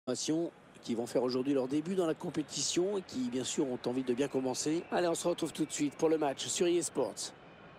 Qui vont faire aujourd'hui leur début dans la compétition et qui bien sûr ont envie de bien commencer. Allez, on se retrouve tout de suite pour le match sur eSports.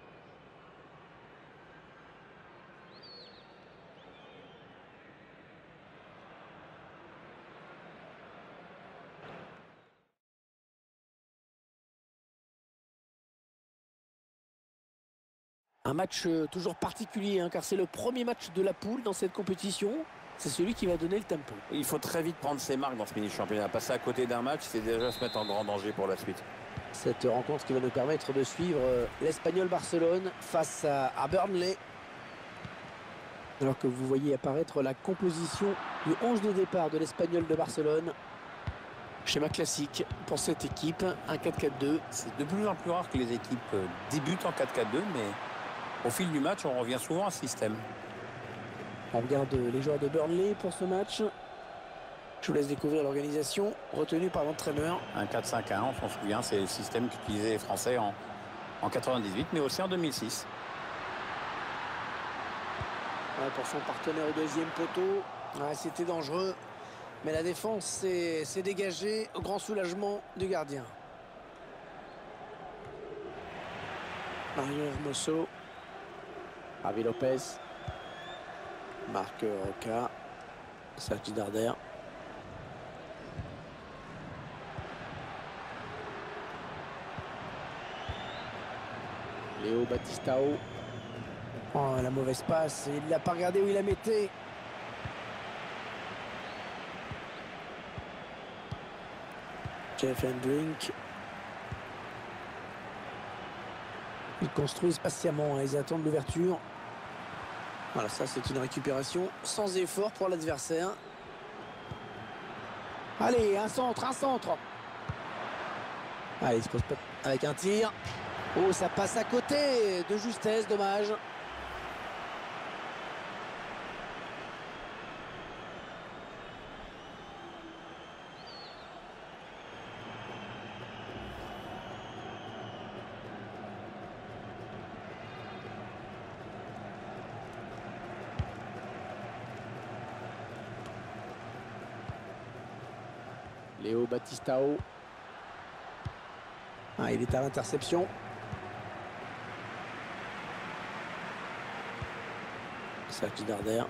Un match toujours particulier car c'est le premier match de la poule dans cette compétition. C'est celui qui va donner le tempo. Il faut très vite prendre ses marques dans ce mini-championnat. Passer à côté d'un match, c'est déjà se mettre en grand danger pour la suite. Cette rencontre qui va nous permettre de suivre l'Espagnol Barcelone face à Burnley. Alors que vous voyez apparaître la composition du 11 de départ de l'Espagnol de Barcelone. Schéma classique pour cette équipe, un 4-4-2. C'est de plus en plus rare que les équipes débutent en 4-4-2, mais au fil du match, on revient souvent à ce système. On regarde les joueurs de Burnley pour ce match. Je vous laisse découvrir l'organisation retenue par l'entraîneur. Un 4-5-1, on s'en souvient, c'est le système qu'utilisaient les Français en 98, mais aussi en 2006. Pour son partenaire au deuxième poteau. C'était dangereux. Mais la défense s'est dégagée au grand soulagement du gardien. Mario Hermoso. Javi Lopez. Marc Roca. Sergi Darder. Léo Batistao. Oh, la mauvaise passe. Il ne l'a pas regardé où il la mettait. Jeff Hendrink. Ils construisent patiemment. Ils attendent l'ouverture. Voilà, ça c'est une récupération sans effort pour l'adversaire. Allez, un centre, un centre. Allez, il se pose pas avec un tir. Oh, ça passe à côté de justesse, dommage. Léo Batistao. Il est à l'interception. Sergi Darder.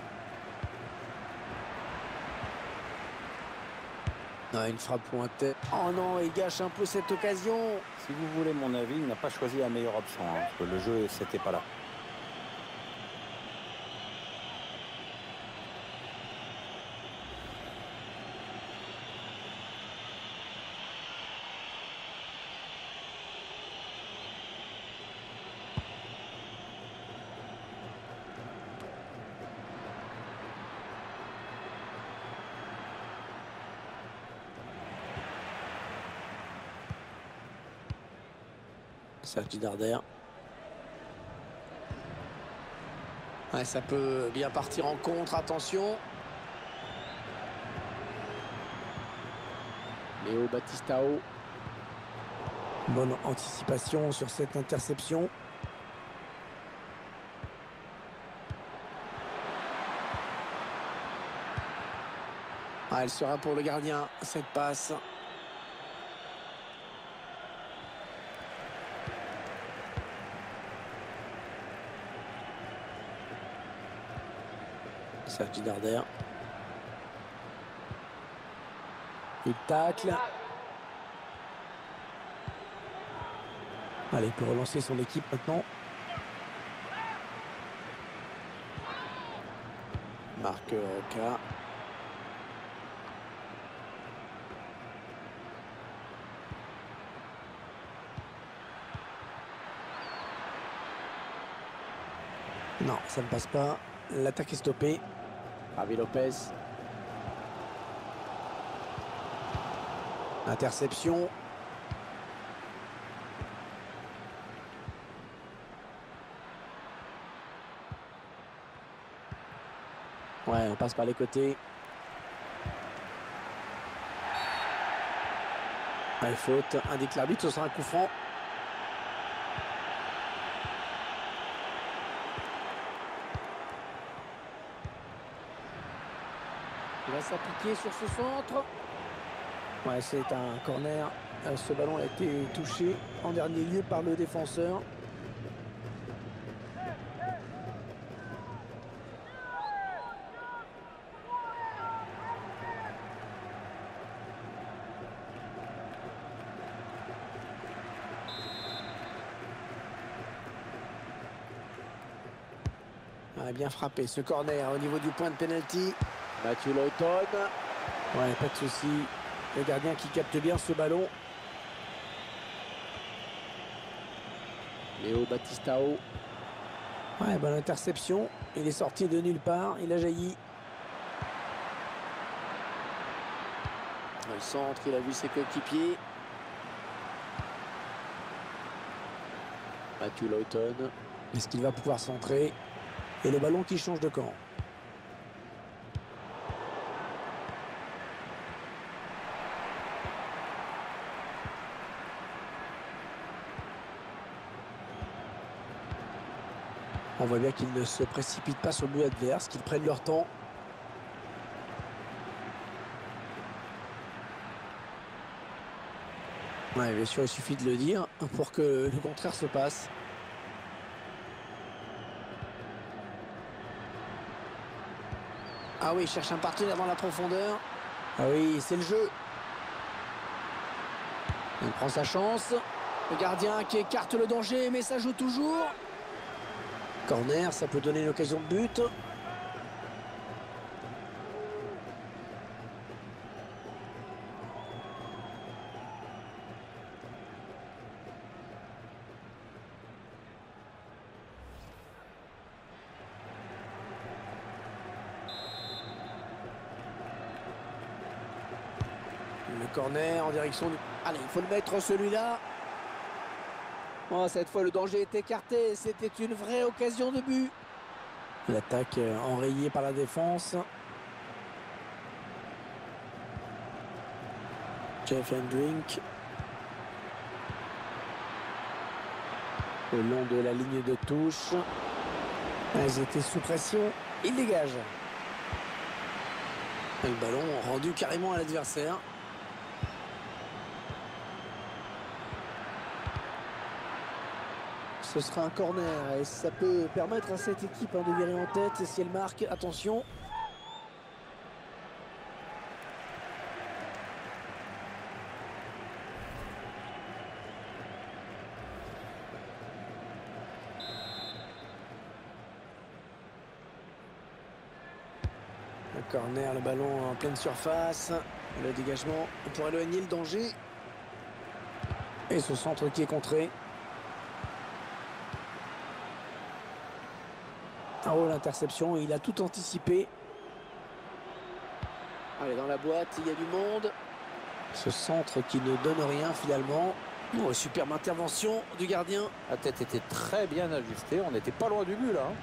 Une frappe pointée. Oh non, il gâche un peu cette occasion. Si vous voulez mon avis, il n'a pas choisi la meilleure option, parce que le jeu, c'était pas là. Sergi Darder. Ça peut bien partir en contre, attention. Léo Batistao. Bonne anticipation sur cette interception. Elle sera pour le gardien, cette passe. Sergi Darder. Il tacle. Allez, il peut relancer son équipe maintenant. Marc Roca. Non, ça ne passe pas. L'attaque est stoppée. Javi Lopez. Interception. Ouais, on passe par les côtés. Allez, faute. Indique l'arbitre, ce sera un coup franc. Il va s'appliquer sur ce centre. Ouais, c'est un corner. Ce ballon a été touché en dernier lieu par le défenseur. Bien frappé ce corner au niveau du point de pénalty. Matthew Lawton. Ouais, pas de souci. Le gardien qui capte bien ce ballon. Léo Batistao. Ouais, bonne interception. Il est sorti de nulle part. Il a jailli. Le centre, il a vu ses coéquipiers. Matthew Lawton. Est-ce qu'il va pouvoir centrer? Et le ballon qui change de camp. On voit bien qu'ils ne se précipitent pas sur le but adverse, qu'ils prennent leur temps. Ouais, bien sûr, il suffit de le dire pour que le contraire se passe. Ah oui, il cherche un partenaire dans la profondeur. Ah oui, c'est le jeu. Il prend sa chance. Le gardien qui écarte le danger, mais ça joue toujours. Corner, ça peut donner l'occasion de but. Le corner en direction du... Allez, il faut le mettre celui-là. Oh, cette fois, le danger est écarté. C'était une vraie occasion de but. L'attaque enrayée par la défense. Jeff Hendrick. Au long de la ligne de touche. Ils étaient sous pression. Il dégage. Le ballon rendu carrément à l'adversaire. Ce sera un corner et ça peut permettre à cette équipe de virer en tête. Et si elle marque, attention. Le corner, le ballon en pleine surface. Le dégagement pour éloigner le danger. Et ce centre qui est contré. Oh, l'interception, il a tout anticipé. Allez, dans la boîte, il y a du monde. Ce centre qui ne donne rien finalement. Oh, superbe intervention du gardien. La tête était très bien ajustée. On n'était pas loin du but là.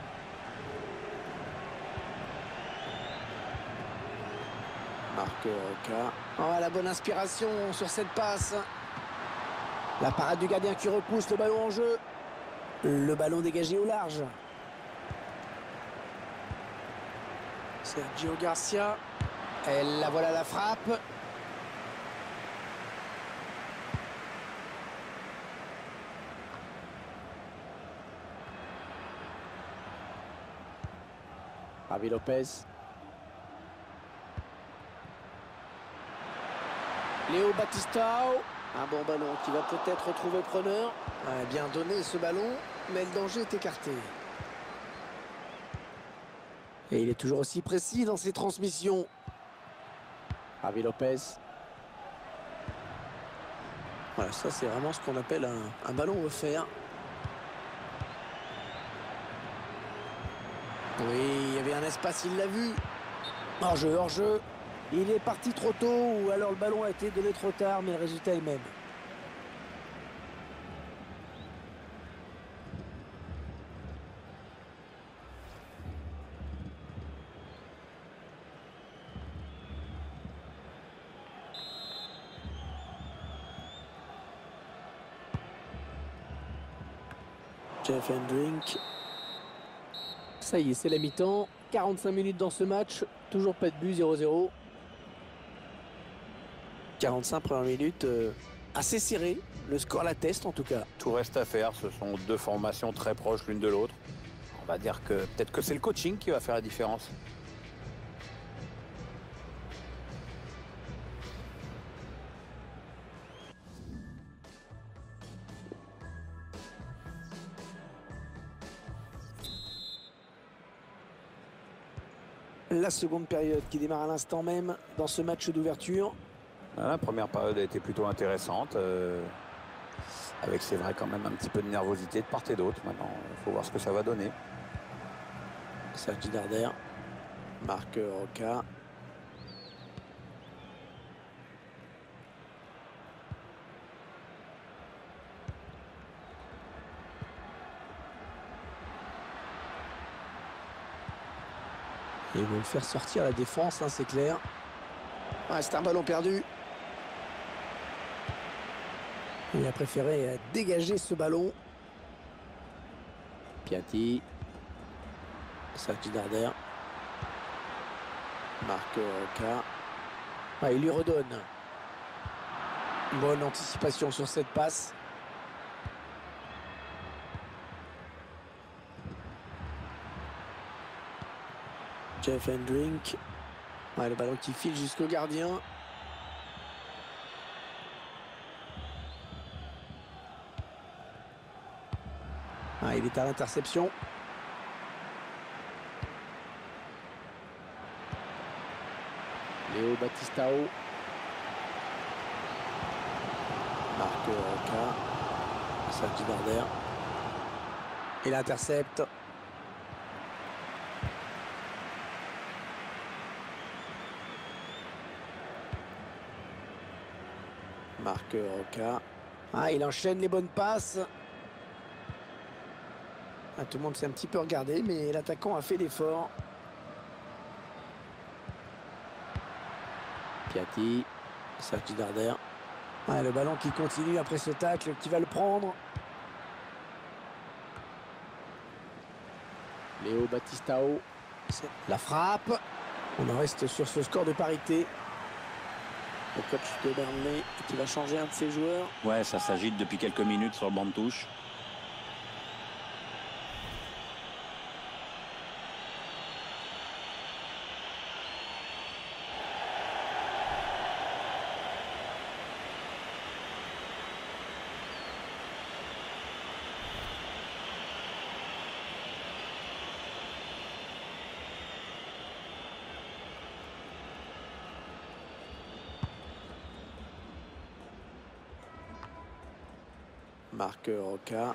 Marc Roca. Oh, la bonne inspiration sur cette passe. La parade du gardien qui repousse le ballon en jeu. Le ballon dégagé au large. Sergio Garcia. Et la voilà la frappe. Javi Lopez. Léo Batistao. Un bon ballon qui va peut-être retrouver preneur. Bien donné ce ballon, mais le danger est écarté. Et il est toujours aussi précis dans ses transmissions. Javi Lopez. Voilà, ça c'est vraiment ce qu'on appelle un ballon offert. Oui, il y avait un espace, il l'a vu. Hors-jeu, hors-jeu. Il est parti trop tôt ou alors le ballon a été donné trop tard, mais le résultat est le même. Jeff Hendrick. Ça y est, c'est la mi-temps. 45 minutes dans ce match. Toujours pas de but, 0-0. 45 premières minutes assez serrées. Le score l'atteste en tout cas. Tout reste à faire. Ce sont deux formations très proches l'une de l'autre. On va dire que peut-être que c'est le coaching qui va faire la différence. La seconde période qui démarre à l'instant même dans ce match d'ouverture. La première période a été plutôt intéressante. Avec, c'est vrai, quand même un petit peu de nervosité de part et d'autre. Maintenant, il faut voir ce que ça va donner. Sergi Darder, Marc Roca. Et ils vont le faire sortir la défense, hein, c'est clair. Ouais, c'est un ballon perdu. Il a préféré dégager ce ballon. Piatti. Sergi Darder. Marc Roca. Ah, il lui redonne. Bonne anticipation sur cette passe. Jeff Hendrick. Ouais, le ballon qui file jusqu'au gardien. Ah, il est à l'interception. Léo Batistao. Marc Roca. Sergi Darder. Il intercepte. Marc Roca. Ah, il enchaîne les bonnes passes. Ah, tout le monde s'est un petit peu regardé, mais l'attaquant a fait l'effort. Piatti. Sergi Darder. Ah, le ballon qui continue après ce tacle, qui va le prendre. Léo Batistao. La frappe. On en reste sur ce score de parité. Le coach de Burnley qui va changer un de ses joueurs. Ouais, ça s'agite depuis quelques minutes sur le banc de touche. Marc Roca.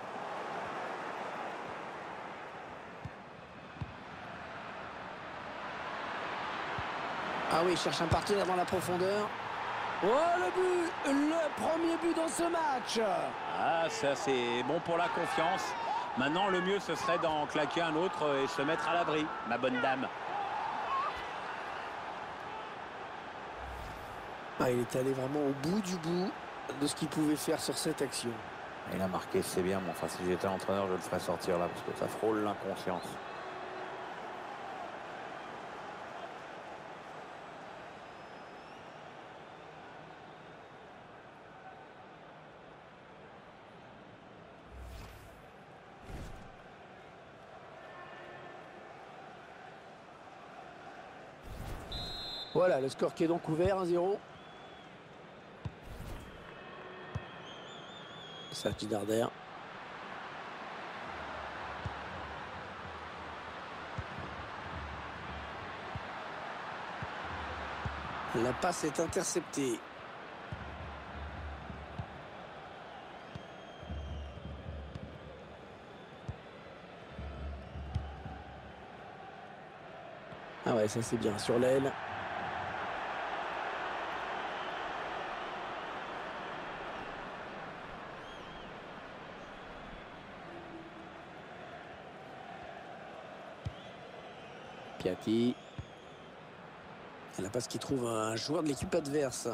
Ah oui, il cherche un partenaire dans la profondeur. Oh, le premier but dans ce match. Ah, ça c'est bon pour la confiance. Maintenant, le mieux, ce serait d'en claquer un autre et se mettre à l'abri, ma bonne dame. Ah, il est allé vraiment au bout du bout de ce qu'il pouvait faire sur cette action. Il a marqué, c'est bien, mais enfin, si j'étais entraîneur, je le ferais sortir là, parce que ça frôle l'inconscience. Voilà, le score qui est donc ouvert, 1-0. Sergi Darder. La passe est interceptée. Ah ouais, ça c'est bien sur l'aile. Piatti. La passe qui trouve un joueur de l'équipe adverse.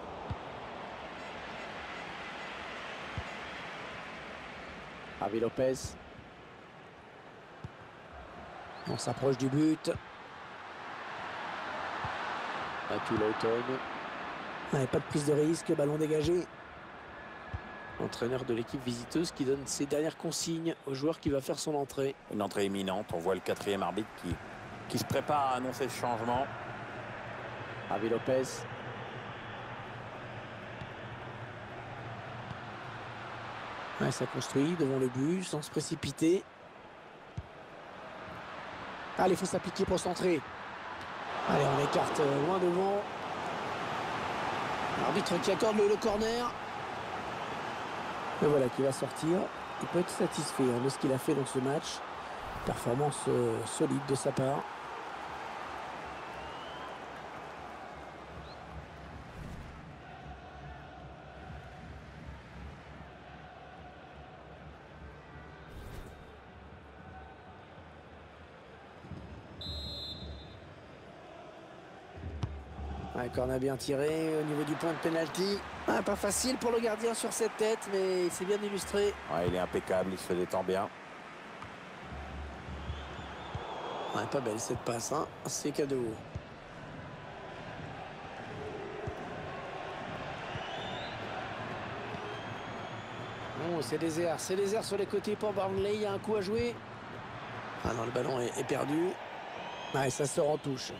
Javi Lopez. On s'approche du but. Matthew Lawton. Ouais, pas de prise de risque, ballon dégagé. L'entraîneur de l'équipe visiteuse qui donne ses dernières consignes au joueur qui va faire son entrée. Une entrée imminente. On voit le quatrième arbitre qui se prépare à annoncer ce changement. Javi Lopez. Ouais, ça construit devant le but sans se précipiter. Allez, il faut s'appliquer pour centrer. Allez, on écarte loin devant. L'arbitre qui accorde le corner. Et voilà, qui va sortir. Il peut être satisfait de ce qu'il a fait dans ce match. Performance solide de sa part. Un corner bien tiré au niveau du point de pénalty. Ah, pas facile pour le gardien sur cette tête, mais c'est bien illustré. Ouais, il est impeccable, il se détend bien. Ouais, pas belle cette passe, hein. C'est cadeau. Bon, c'est désert sur les côtés pour Burnley. Il y a un coup à jouer. Ah non, le ballon est perdu. Ouais, ça sort en touche.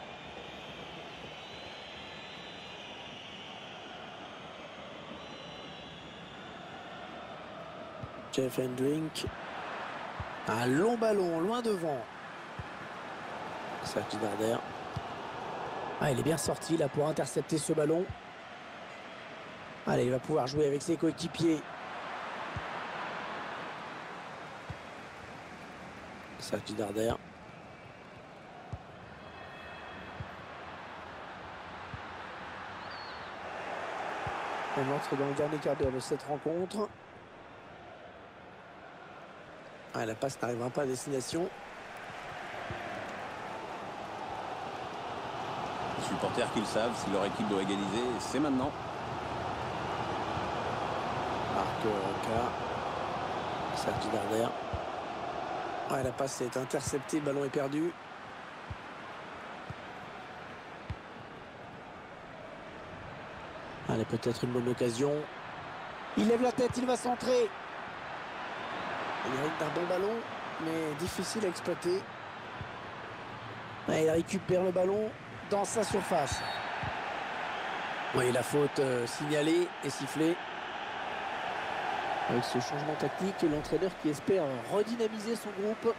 Jeff Hendrick. Un long ballon, loin devant. Serge Darder. Ah, il est bien sorti là pour intercepter ce ballon. Allez, il va pouvoir jouer avec ses coéquipiers. Serge Darder. On entre dans le dernier quart d'heure de cette rencontre. Ah, la passe n'arrivera pas à destination. Les supporters qui le savent, si leur équipe doit égaliser, c'est maintenant. Marc Roca. Serge Darder. Ouais, la passe est interceptée, le ballon est perdu. Allez, peut-être une bonne occasion. Il lève la tête, il va centrer. Il mérite d'un bon ballon, mais difficile à exploiter. Ouais, il récupère le ballon dans sa surface. Oui, la faute signalée et sifflée. Avec ce changement tactique, l'entraîneur qui espère redynamiser son groupe.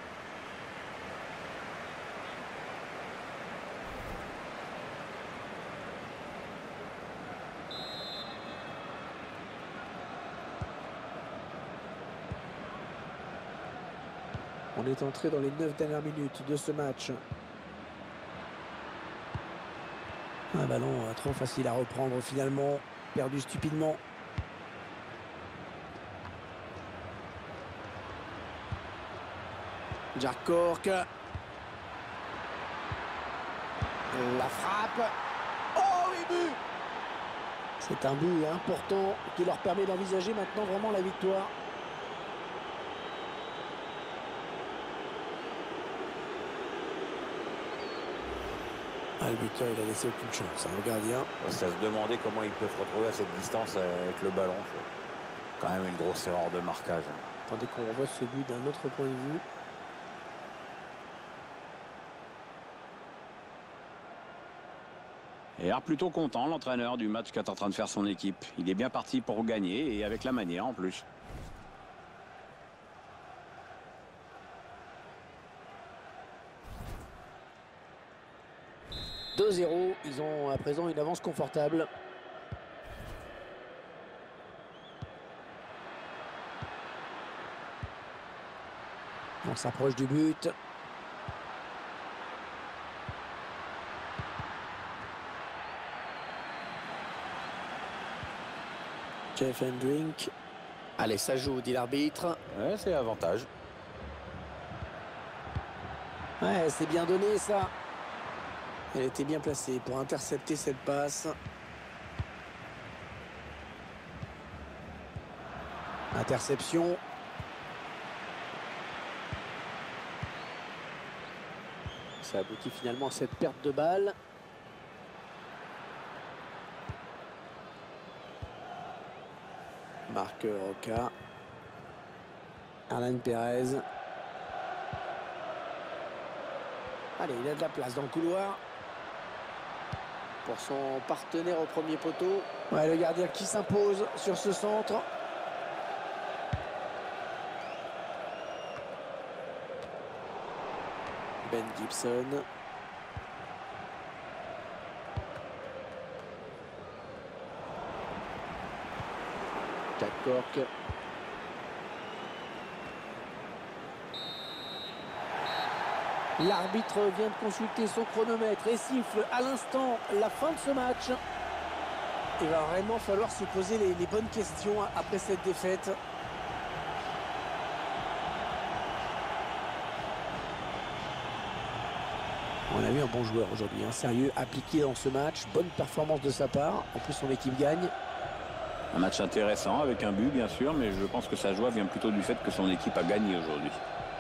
On est entré dans les 9 dernières minutes de ce match. Un ballon trop facile à reprendre finalement. Perdu stupidement. Jack Cork. La frappe. Oh oui, but! C'est un but important qui leur permet d'envisager maintenant vraiment la victoire. Ah, le buteur, il a laissé aucune chance, hein, le gardien. Ça se demandait comment il peut se retrouver à cette distance avec le ballon. Quand même une grosse erreur de marquage. Attendez qu'on revoie ce but d'un autre point de vue. Et alors plutôt content, l'entraîneur du match qu'est en train de faire son équipe. Il est bien parti pour gagner et avec la manière en plus. « 2-0, ils ont à présent une avance confortable. On s'approche du but. Jeff Hendrick. Allez, ça joue, dit l'arbitre. Ouais, c'est avantage. Ouais, c'est bien donné ça. Elle était bien placée pour intercepter cette passe. Interception. Ça aboutit finalement à cette perte de balle. Marc Roca. Alan Perez. Allez, il a de la place dans le couloir. Pour son partenaire au premier poteau. Ouais, le gardien qui s'impose sur ce centre. Ben Gibson. Jack Cork. L'arbitre vient de consulter son chronomètre et siffle à l'instant la fin de ce match. Il va vraiment falloir se poser les bonnes questions après cette défaite. On a vu un bon joueur aujourd'hui, sérieux, appliqué dans ce match. Bonne performance de sa part. En plus, son équipe gagne. Un match intéressant avec un but, bien sûr, mais je pense que sa joie vient plutôt du fait que son équipe a gagné aujourd'hui.